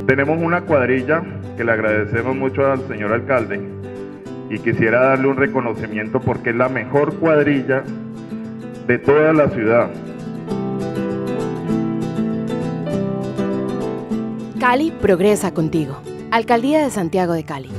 Tenemos una cuadrilla que le agradecemos mucho al señor alcalde y quisiera darle un reconocimiento porque es la mejor cuadrilla de toda la ciudad. Cali progresa contigo. Alcaldía de Santiago de Cali.